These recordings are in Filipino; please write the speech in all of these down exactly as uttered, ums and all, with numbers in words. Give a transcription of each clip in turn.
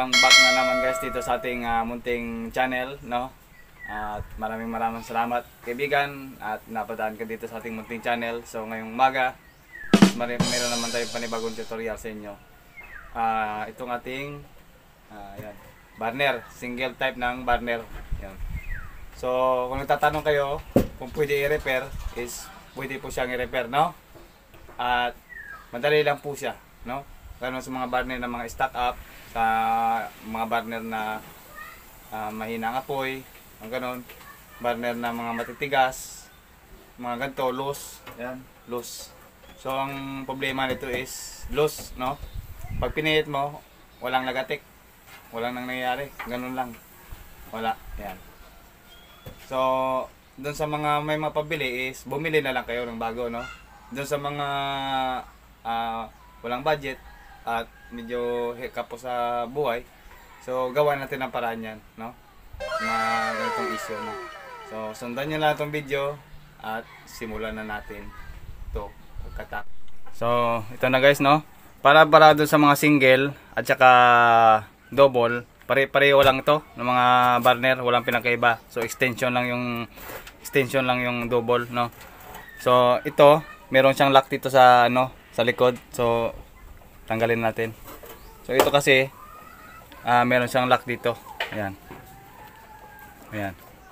welcome back na naman guys dito sa ating uh, munting channel, no? At uh, maraming maraming salamat kaibigan at napadaan ka dito sa ating munting channel. So ngayong umaga, meron naman tayong panibagong tutorial sa inyo. Uh, itong ating uh, yan, burner, single type ng burner. Yan. So kung nagtatanong kayo kung pwede i-repair, is pwede po siyang i-repair, no? At madali lang po siya, no? Lalo sa mga burner na mga stock up, sa mga burner na uh, mahinang apoy, ang ganon, burner na mga matitigas, mga ganito, loose, yan, loose. So ang problema nito is loose, no? Pag pinihit mo, walang lagatik, walang nang nangyayari, ganun lang, wala, yan. So doon sa mga may mapabili is bumili na lang kayo ng bago, no? Doon sa mga uh, walang budget at medyo hiccup po sa buhay, so gawa natin ang paraan yan, no? Mga ganitong issue, no? So sundan nyo lang itong video at simulan na natin ito pagkatak. So ito na guys, no? Para para doon sa mga single at saka double, pare-pareho lang ito ng mga burner, walang pinakaiba. So extension lang yung extension lang yung double, no? So ito meron siyang lock dito sa ano, sa likod. So tanggalin natin. So ito kasi uh, meron siyang lock dito. Ayan. Ayan.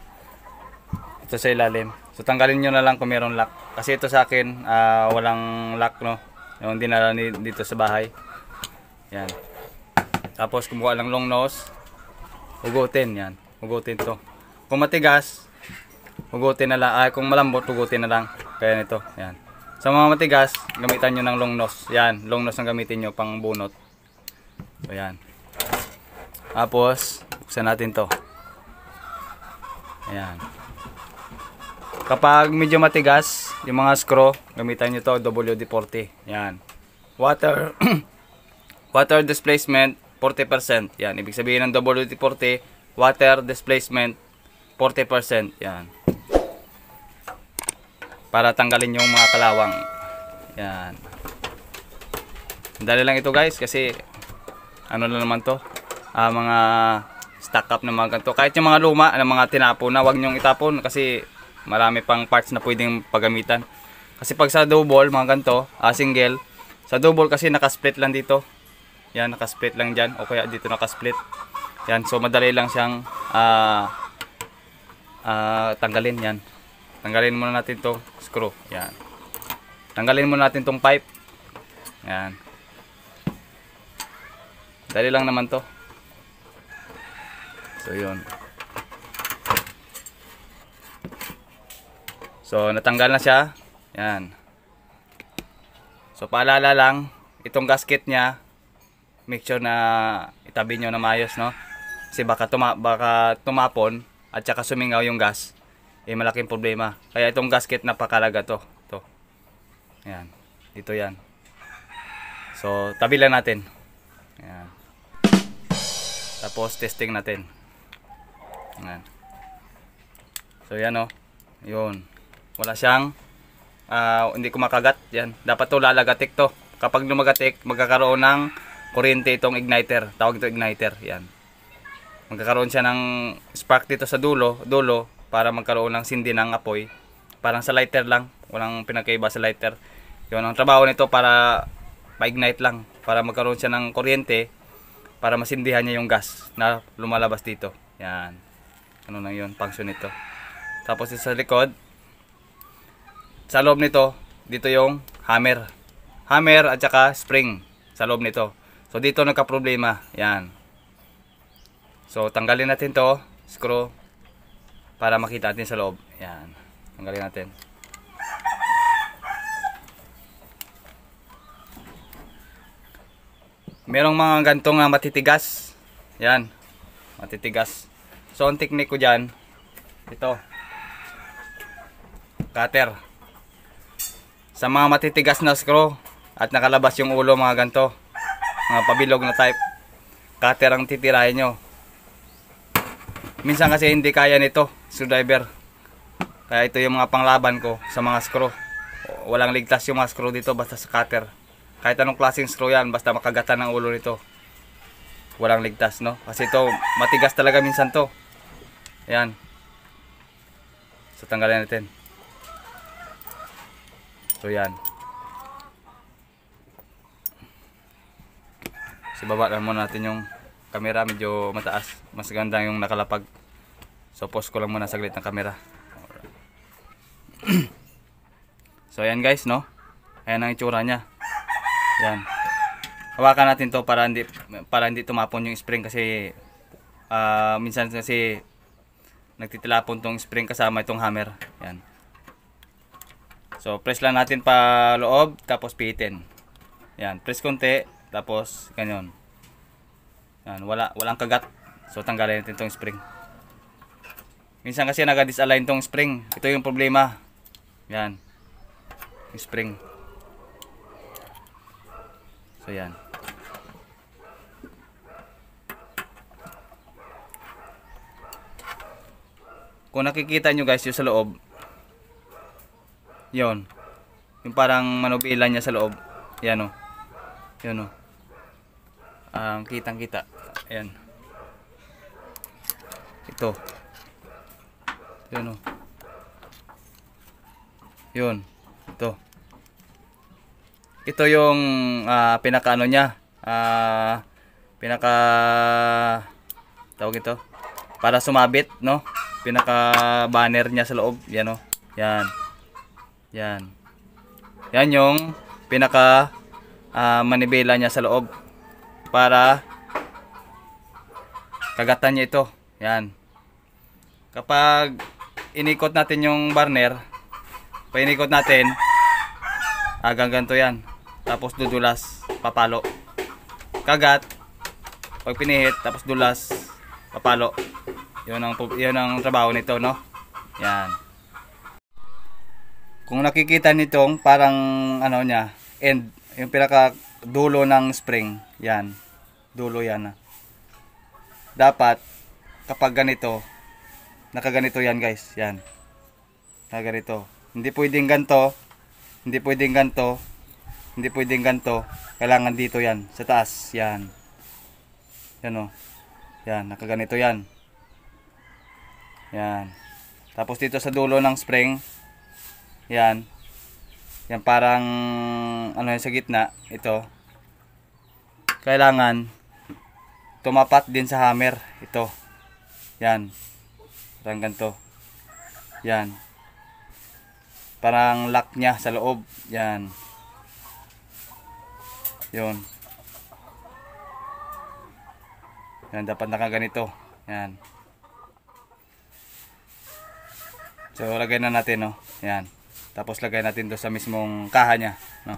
Ito sa ilalim. So tanggalin nyo na lang kung meron lock. Kasi ito sa akin uh, walang lock, no? Yung dinala ni dito sa bahay. Ayan. Tapos kumuha lang long nose. Hugutin. Yan. Hugutin to. Kung matigas, hugutin na lang. Ay, kung malambot, hugutin na lang. Kaya nito. Ayan. Sa mga matigas, gamitan nyo ng long nose. Yan, long nose ang gamitin nyo pang bunot. So yan. Tapos, buksan natin to. Ayan. Kapag medyo matigas, yung mga screw, gamitan nyo to W D forty. Yan. Water, water displacement, forty percent. Yan, ibig sabihin ng W D forty, water displacement, forty percent. Yan. Para tanggalin yung mga kalawang. Yan. Dali lang ito guys, kasi ano na naman to, uh, mga stock up na mga ganito. Kahit yung mga luma, na mga tinapon na, wag nyong itapon kasi marami pang parts na pwedeng paggamitan. Kasi pag sa double, mga ganito, uh, single, sa double kasi nakasplit lang dito. Yan, nakasplit lang dyan, o kaya dito nakasplit. Yan, so madali lang siyang uh, uh, tanggalin. Yan. Tanggalin muna natin to screw. Yan. Tanggalin muna natin tong pipe. Yan. Dali lang naman to. So yun. So natanggal na siya. Yan. So paalala lang, itong gasket niya, make sure na itabi nyo na maayos, no? Kasi baka, tuma baka tumapon at saka sumingaw yung gas. Eh malaking problema. Kaya itong gasket napakalaga to. To. Ayan. Dito yan. So tabi lang natin. Ayan. Tapos testing natin. Ayan. So yan, oh. Yun. Wala siyang uh, hindi kumakagat. Yan. Dapat to lalagatik to. Kapag lumagatik, magkakaroon ng kuryente itong igniter. Tawag ito igniter. Yan. Magkakaroon siya ng spark dito sa dulo. Dulo. Para magkaroon ng sindi ng apoy. Parang sa lighter lang. Walang pinakaiba sa lighter. Yun ang trabaho nito, para pa-ignite lang. Para magkaroon siya ng kuryente. Para masindihan niya yung gas na lumalabas dito. Yan. Ano lang yun. Function nito. Tapos sa likod. Sa loob nito. Dito yung hammer. Hammer at saka spring. Sa loob nito. So dito nagka-problema. Yan. So tanggalin natin to. Screw. Para makita natin sa loob. Yan. Tanggalin natin. Merong mga gantong na matitigas. Yan. Matitigas. So ang technique ko dyan, ito. Cutter. Sa mga matitigas na screw at nakalabas yung ulo, mga ganto, mga pabilog na type, cutter ang titirahin nyo. Minsan kasi hindi kaya nito, screwdriver. Kaya ito yung mga panglaban ko sa mga screw. Walang ligtas yung mga screw dito basta sa cutter. Kahit anong klaseng screw yan, basta makagatan ng ulo nito. walang ligtas, no? Kasi ito matigas talaga minsan to. Ayan. So tanggalin natin. So yan. So baba lang muna natin yung camera, medyo mataas. Mas ganda yung nakalapag. So pause ko lang muna saglit ng camera. So ayan guys, no? Ayan ang itsura niya. Yan. Hawakan natin to para hindi para hindi tumapon yung spring kasi uh, minsan kasi nagtitilapon tong spring kasama itong hammer. Yan. So press lang natin pa loob tapos pihitin. Yan, press konti tapos ganyan. Yan, wala walang kagat. So tanggalin natin tong spring. Minsan kasi naga-disalign tong spring. Ito yung problema. Yan. Yung spring. So yan. Kung nakikita nyo guys yung sa loob, yon, yung parang manubila niya sa loob, yan o, yan o, um, kitang kita, ayan, ito, yun o, yun, ito, ito yung uh, pinaka ano niya, uh, pinaka, tawag ito, para sumabit, no? Pinaka banner niya sa loob, yan o, yan, yan, yan yung pinaka uh, manibela niya sa loob para kagatan niya ito, yan. Kapag inikot natin yung burner, painikot natin hanggang ganito yan, tapos dudulas, papalo, kagat, pag pinihit, tapos dulas, papalo. Yun ang, yun ang trabaho nito, no? Yan. Kung nakikita nitong parang ano niya, end, yung pinaka dulo ng spring, yan. Dulo yan. Dapat kapag ganito, nakaganito yan guys, yan. Nakaganito. Hindi pwedeng ganto, hindi pwedeng ganto, hindi pwedeng ganto. Kailangan dito yan, sa taas, yan. Yan o. Yan, nakaganito yan. Yan. Tapos dito sa dulo ng spring, yan. Yan parang ano yung sa gitna, ito. Kailangan tumapat din sa hammer, ito. Yan. Parang ganito. Yan. Parang lock niya sa loob. Yan. Yun. Yan, dapat nakaganito. Yan. So lagay na natin, no. Yan. Tapos lagay natin do sa mismong kaha niya, no.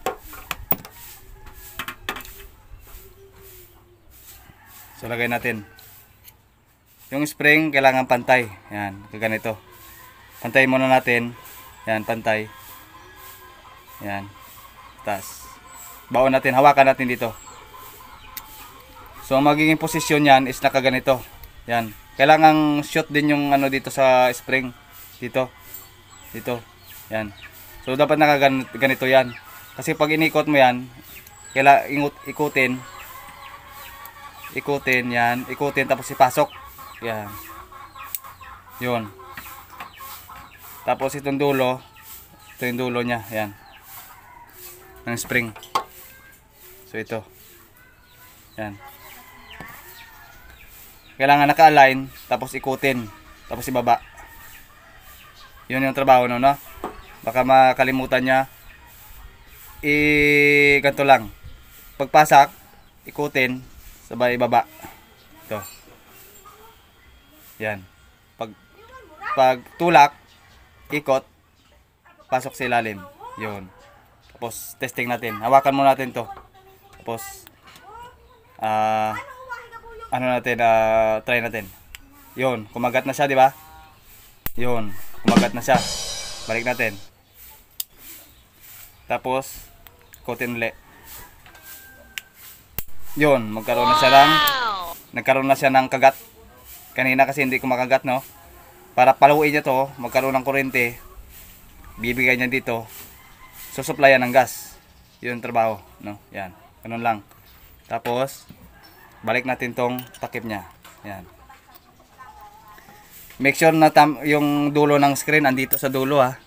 So lagay natin. Yung spring kailangan pantay. Yan, kaganito. Pantay muna natin. Yan, pantay. Yan. Tas baon natin, hawakan natin dito. So ang magiging posisyon niyan is nakaganito. Yan. Kailangang shoot din yung ano dito sa spring. Dito. Dito. Yan. So dapat nakaganito yan. Kasi pag inikot mo yan, kailangan ikutin. Ikutin yan. Ikutin tapos ipasok. Yan. Yun. Tapos itong dulo. Ito yung dulo niya. Yan. Ng spring. So ito. Yan. Kailangan naka-align. Tapos ikutin. Tapos ibaba. Yun yung trabaho, no, no? Baka makalimutan niya. I ganito lang. Pagpasak, ikutin, sabay ibaba. Ito. Yan. Pag pag tulak, ikot, pasok sa ilalim. Yun. Tapos testing natin. Hawakan muna natin 'to. Tapos ah uh, ano natin, uh, try natin. Yun, kumagat na siya, di ba? Yun. Kumagat na siya. Balik natin. Tapos ikutin ulit. Yun, magkaroon na siya ng nagkaroon na siya ng kagat. Kanina kasi hindi kumakagat, no? Para paluin niya to, magkaroon ng kuryente. Bibigay niya dito. Susuplayan ng gas. Yun ang trabaho, no? Yan. Ganun lang. Tapos balik natin tong takip niya. Yan. Make sure na tam yung dulo ng screen andito sa dulo ha.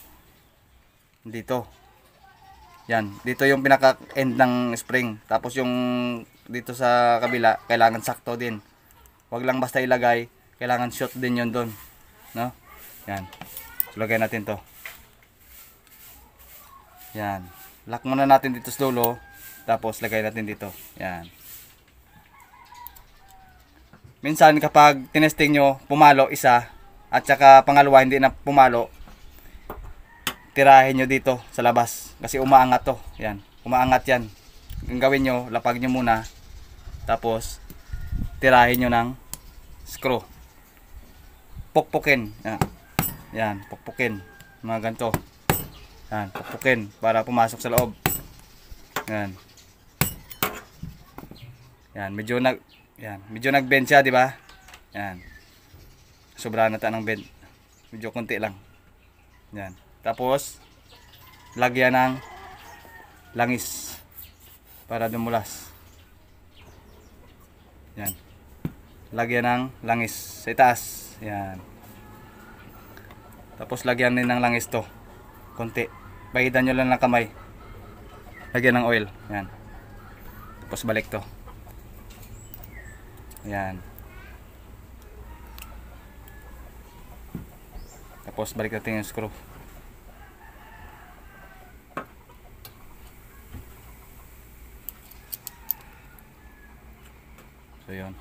Dito. Yan, dito yung pinaka end ng spring. Tapos yung dito sa kabila kailangan sakto din. Huwag lang basta ilagay, kailangan short din yun doon, no? Yan. So, lagay natin to. Yan. Lock muna natin dito sa dulo, tapos lagay natin dito. Yan. Minsan kapag tinesting nyo, pumalo isa, at saka pangalawa hindi na pumalo, tirahin nyo dito sa labas. Kasi umaangat to. Yan. Umaangat yan. Ang gawin nyo, lapag nyo muna. Tapos, tirahin nyo ng screw. Pukpukin. Yan. Yan. Pukpukin. Mga ganito. Yan. Pukpukin. Para pumasok sa loob. Yan. Yan. Medyo nag... Yan, medyo nag-bend siya, di ba? Yan. Sobra na ta ng bend. Medyo konti lang. Yan. Tapos lagyan ng langis para dumulas. Yan. Lagyan ng langis sa itaas. Yan. Tapos lagyan din ng langis to. Konti. Bahidan nyo lang ng kamay. Lagyan ng oil. Yan. Tapos balik to. Yan. Tapos balik natin yung screw. So yun.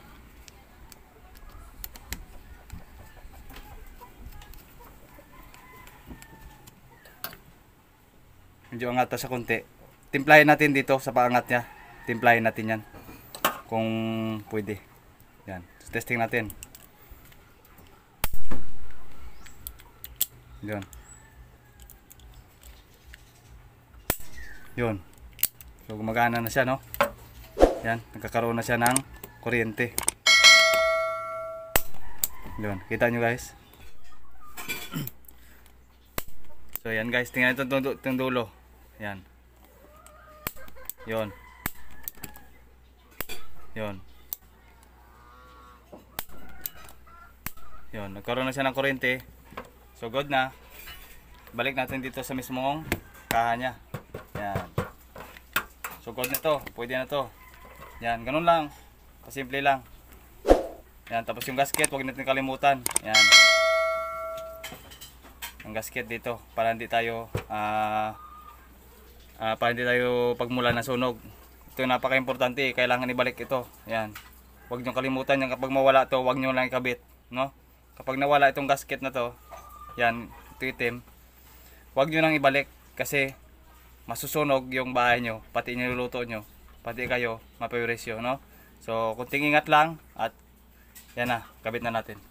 Medyo angat sa konti. Timplahin natin dito sa paangat niya. Timplahin natin yan. Kung pwede. Yan. Testing natin. Yun. Yun. So gumagana na siya, no? Yan. Nagkakaroon na siya ng kuryente. Yun. Kita nyo guys. So yan guys. Tingnan ito itong dulo. Yan. Yun. Yun. Yun, nagkaroon na siya ng kuryente. So good na. Balik natin dito sa mismong kaha niya. Yan. So good na to. Pwede na to. Yan, ganun lang. Pasimple lang. Yan, tapos yung gasket, huwag natin kalimutan. Yan. Ang gasket dito para hindi tayo uh, uh, para hindi tayo pagmula na sunog. Ito yung napaka-importante, kailangan ibalik ito. Yan. Huwag niyo kalimutan yan, kapag mawala to, huwag niyo lang ikabit, no? Kapag nawala itong gasket na to, yan, ito itim, huwag nyo nang ibalik kasi masusunog yung bahay nyo, pati niluluto nyo, pati kayo, mapawiresyo, no? So, kunting ingat lang at yan na, kabit na natin.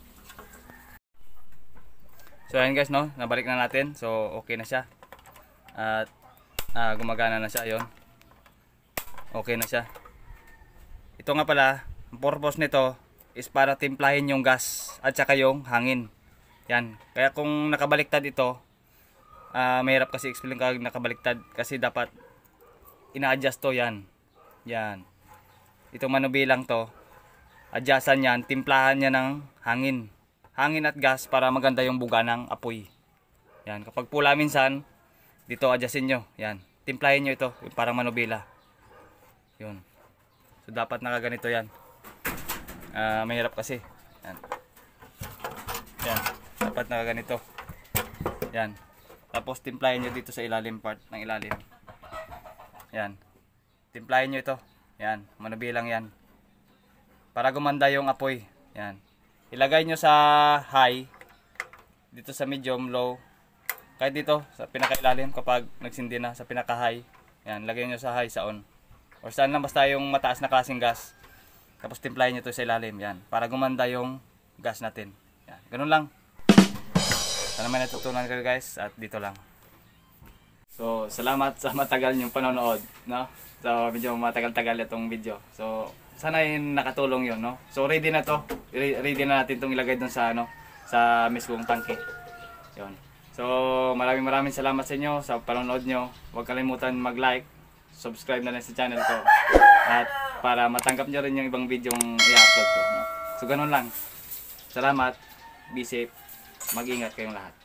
So, yan guys, no? Nabalik na natin. So, okay na siya. At ah, gumagana na siya, yun. Okay na siya. Ito nga pala, ang purpose nito is para timplahin yung gas at saka yung hangin. Yan. Kaya kung nakabaliktad ito, uh, mahirap kasi explain kag nakabaliktad kasi dapat ina-adjust to yan. Yan. Itong manubilang to, adjustan yan, timplahan niya ng hangin. Hangin at gas para maganda yung buga ng apoy. Yan. Kapag pula minsan, dito adjustin nyo. Yan. Timplahin nyo ito, parang manubila. Yun. So dapat nakaganito yan. Uh, mahirap kasi. Yan. Yan. Dapat nakaganito. Yan. Tapos timplahin nyo dito sa ilalim part ng ilalim. Yan. Timplahin nyo ito. Yan. Manubilang yan. Para gumanda yung apoy. Yan. Ilagay nyo sa high. Dito sa medium, low. Kahit dito sa pinakailalim kapag nagsindi na sa pinaka high. Yan. Lagay nyo sa high, sa on. Or saan lang basta yung mataas na klaseng gas. Tapos timplahin nyo ito sa ilalim. Yan. Para gumanda yung gas natin. Yan. Ganun lang. Sana may natutunan kayo guys. At dito lang. So, salamat sa matagal yung panonood. No? So, medyo matagal-tagal itong video. So, sana yung nakatulong yun. No? So, ready na to. Ready na natin itong ilagay dun sa, ano, sa mismong tangke. Yun. So, maraming maraming salamat sa inyo sa panonood nyo. Huwag kalimutan mag-like. Subscribe na lang sa channel ko. At para matanggap nyo rin yung ibang video yung i-upload ko. No? So ganun lang. Salamat. Be safe. Mag-ingat kayong lahat.